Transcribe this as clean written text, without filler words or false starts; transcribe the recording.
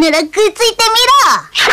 ならくっついてみろ。